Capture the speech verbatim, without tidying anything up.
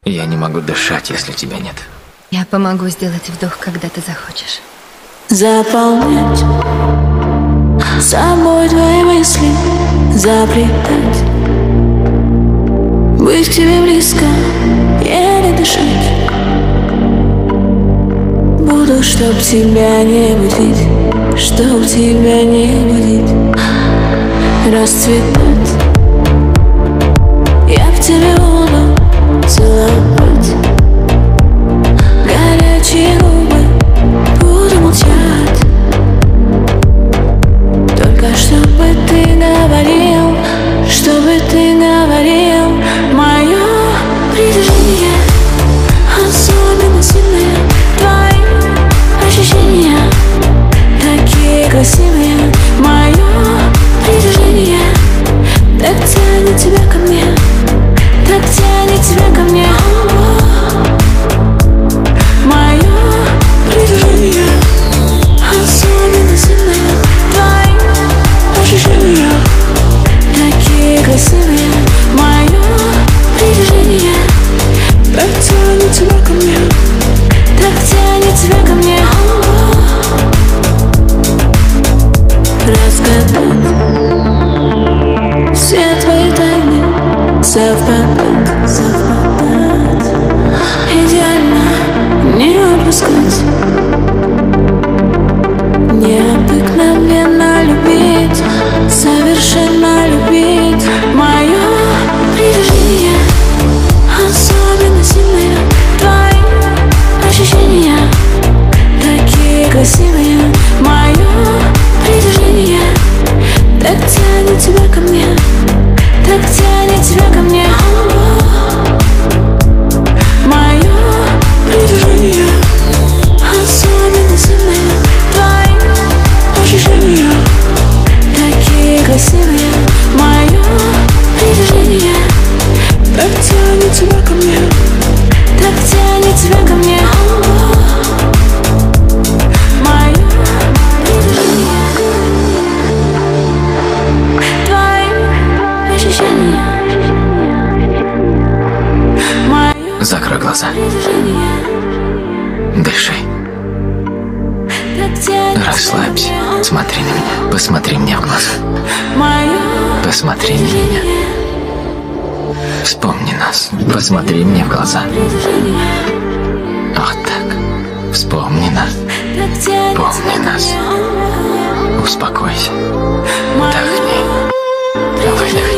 Я не могу дышать, если тебя нет. Я помогу сделать вдох, когда ты захочешь. Заполнять собой твои мысли, заплетать, быть к тебе близко, еле дышать. Буду, чтоб тебя не будить, чтоб тебя не будить, расцветать. Я в тебе буду целовать, горячие губы буду молчать. Только чтобы ты говорил, чтобы ты говорил. Мое притяжение особенно сильное, твои ощущения такие красивые. Мое притяжение так тянет тебя ко мне, так тянет тебя ко мне. Мое притяжение особенно сильное, твои ощущения такие красивые. Мое притяжение так тянет тебя ко мне, так тянет тебя ко мне. Разгадать все твои тайны, совпадать, совпадать, идеально не отпускать, необыкновенно любить, совершенно любить. Мое притяжение особенно сильное, твои ощущения такие красивые. Мое притяжение так тянет тебя ко мне, так тянет тебя ко мне. Мое притяжение особенно сильное, твои ощущения такие красивые. Мое притяжение так тянет тебя ко мне, так тянет тебя ко мне. Мое притяжение, твои ощущения. Закрой глаза. Дыши. Расслабься. Смотри на меня. Посмотри мне в глаза. Посмотри на меня. Вспомни нас. Посмотри мне в глаза. Вот так. Вспомни нас. Помни нас. Успокойся. Вдохни. Выдохни.